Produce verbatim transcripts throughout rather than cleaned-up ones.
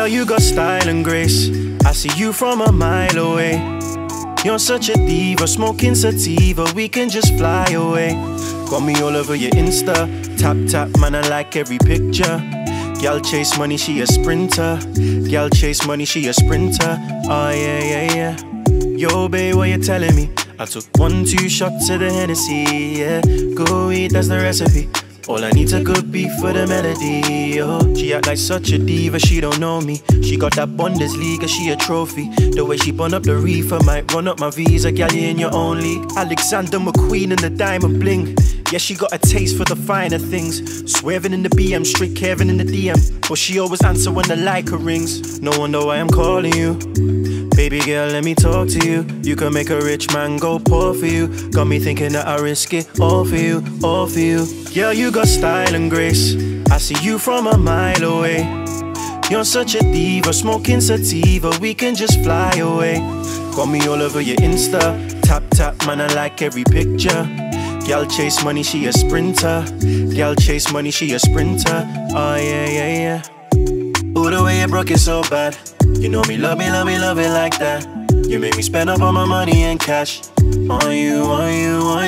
Girl, you got style and grace. I see you from a mile away. You're such a diva, smoking sativa, we can just fly away. Got me all over your Insta, tap tap, man, I like every picture. Girl chase money, she a sprinter. Girl chase money, she a sprinter. Oh yeah, yeah, yeah. Yo, babe, what you telling me? I took one, two shots of the Hennessy, yeah. Go eat, that's the recipe. All I need's a good beat for the melody, oh. She act like such a diva, she don't know me. She got that Bundesliga, she a trophy. The way she bun up the reefer might run up my visa. Girl, you in your own league. Alexander McQueen and the diamond bling. Yeah, she got a taste for the finer things. Swerving in the B M, straight Kevin in the D M. But she always answer when the Leica rings. No wonder why I'm calling you. Baby girl, let me talk to you. You can make a rich man go poor for you. Got me thinking that I risk it all for you, all for you. Girl, you got style and grace. I see you from a mile away. You're such a diva, smoking sativa, we can just fly away. Got me all over your Insta, tap tap, man, I like every picture. Girl chase money, she a sprinter. Girl chase money, she a sprinter. Oh yeah, yeah, yeah. Ooh, the way you broke it so bad. You know me, love me, love me, love it like that. You make me spend up all my money in cash. On you, on you, on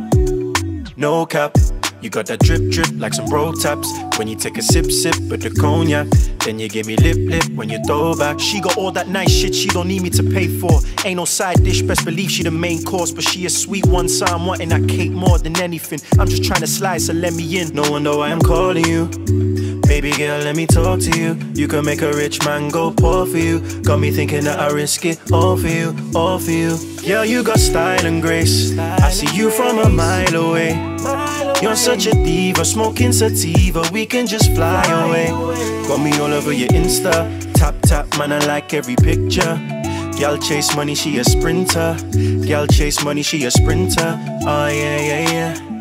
you. No cap. You got that drip drip like some bro taps. When you take a sip sip with the cognac, then you give me lip lip when you throw back. She got all that nice shit she don't need me to pay for. Ain't no side dish, best believe she the main course. But she a sweet one, so I'm wanting that cake more than anything. I'm just trying to slide, so let me in. No wonder why I'm calling you. Baby girl, let me talk to you. You can make a rich man go poor for you. Got me thinking that I risk it all for you, all for you. Girl, you got style and grace. I see you from a mile away. You're such a diva, smoking sativa, we can just fly away. Got me all over your Insta, tap tap, man, I like every picture. Girl chase money, she a sprinter. Girl chase money, she a sprinter. Oh yeah, yeah, yeah.